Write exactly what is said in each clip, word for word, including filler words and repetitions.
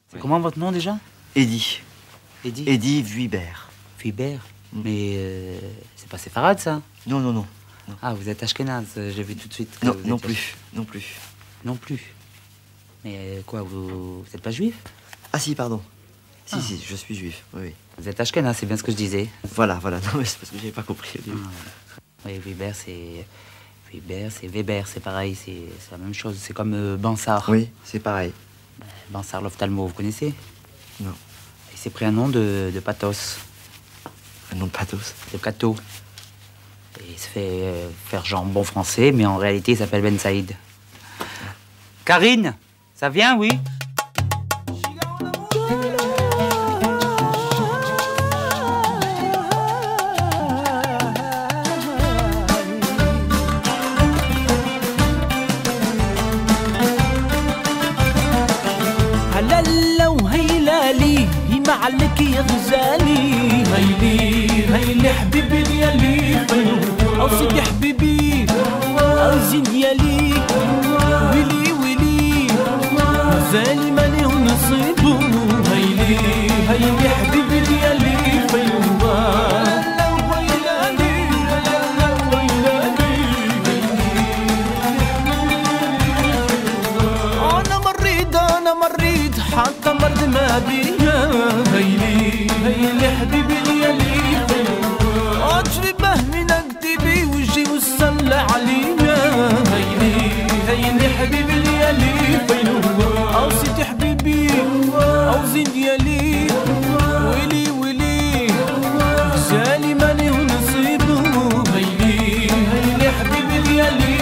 C'est comment votre nom déjà? Eddy. Eddy Eddy Vuibert. Vuibert Mm. Mais euh, c'est pas séfarade ça? Non, non, non. non. Ah, vous êtes ashkénaze, j'ai vu tout de suite. que Non, vous non êtes plus. ash- Non plus. Non plus. Mais euh, quoi, vous, vous êtes pas juif? Ah si, pardon. Si, Ah. si, je suis juif. Oui, oui. Vous êtes ashkénaze, c'est bien ce que je disais. Voilà, voilà. Non, mais c'est parce que j'avais pas compris au début. Ah, oui, Vuibert, c'est... Vuibert, c'est Weber, c'est pareil, c'est c'est la même chose. C'est comme euh, Bansard. Oui, c'est pareil. Bansard l'ophtalmo, vous connaissez? Non. Il s'est pris un nom de, de pathos, Un nom de pathos. de cateau. Et il se fait euh, faire genre bon français, mais en réalité, il s'appelle Ben Saïd. Karine, ça vient, oui? هلالا وهيلالي يمعلك يا غزالي هيلي هيلي حبيبي ديالي او سيدي حبيبي او زين ديالي ويلي ويلي غزالي مالي ونصيبو هيلي هيلي حبيبي ديالي فيوما مريض حتى مرض ما بيا هيلي هيلي حبيبي ديالي اجربه من اكتبي وجي وصل عليا هيلي هيلي حبيبي ديالي او سيدي حبيبي او زين ديالي ويلي ويلي غزالي ماني ونصيبو هيلي هيلي حبيبي ديالي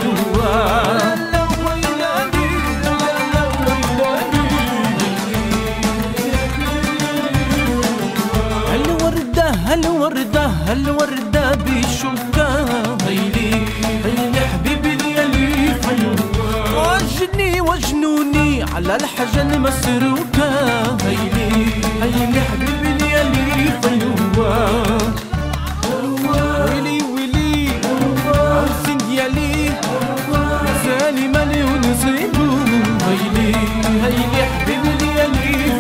هالوردة هالوردة بشوكة هيلي هيلي حبيبي ديالي وجني وجنوني على الحاجة المسروكة هيلي هيلي حبيبي ديالي ويلي ويلي عوزين ديالي غزالي مالي ونصيبو هيلي هيلي حبيبي ديالي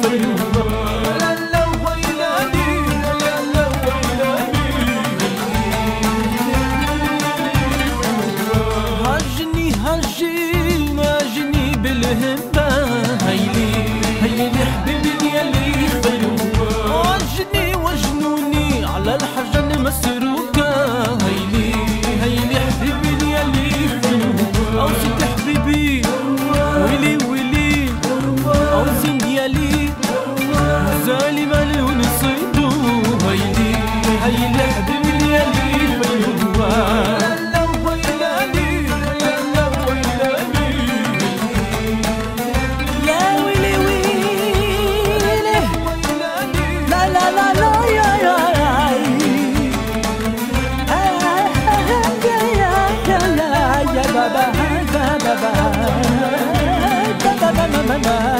Bye.